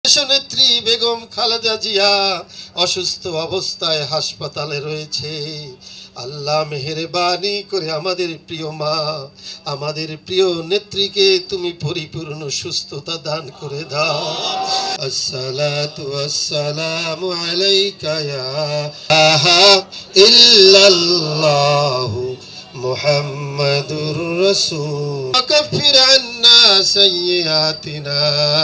নেত্রী বেগম খালেদা জিয়া অসুস্থ অবস্থায় হাসপাতালে রয়েছে। আল্লাহ মেহেরবানি করে আমাদের প্রিয় মা, আমাদের প্রিয় নেত্রীকে তুমি পরিপূর্ণ সুস্থতা দান করে দাও। আসসালাতু ওয়াসসালামু আলাইকা ইয়া ইল্লাল্লাহু মুহাম্মাদুর রাসূল কাফির আন্না সাইয়্যাতিনা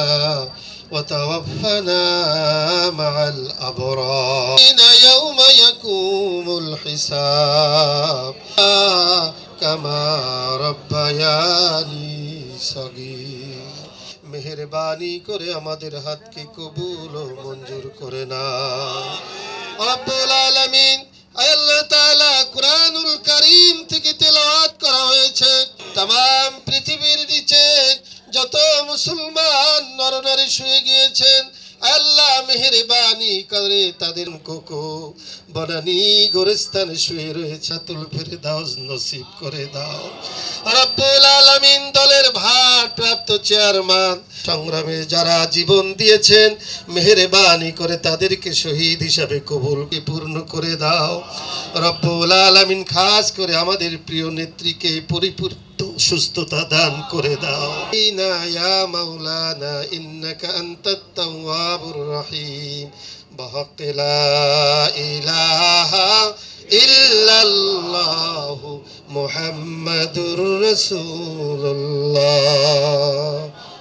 وتوفنا مع الأبرار يوم يقوم الحساب كما ربياني صغير মেহেরবানি করে আমাদের হাতকে কবুল ও মঞ্জুর করে নাও রব্বুল আলামিন। আল্লাহ তাআলা কুরআনুল কারীম থেকে তেলাওয়াত করা হয়েছে। तमाम পৃথিবীর নিচে যত মুসলমান নরনারী শুয়ে গিয়েছেন, আল্লাহ মেহেরবানি করে তাদের কোকো বনানী গোরস্থানে শুয়ে রয়েছে তুল ফেরদাউস নসিব করে দাও রব্বুল আলামিন। দলের ভারপ্রাপ্ত চেয়ারম্যান সংগ্রামে যারা জীবন দিয়েছেন, মেহেরবানি করে তাদেরকে শহীদ হিসাবে কবুলকে পূর্ণ করে দাও রব্বুল আলামিন। খাস করে আমাদের প্রিয় নেত্রীকে পরিপূর্ণ সুস্থতা দান করে দাও। ইয়া মাওলানা ইন্নাকা আনতাত তাওয়াবুর রহিম بحق لا إله إلا الله محمد رسول الله।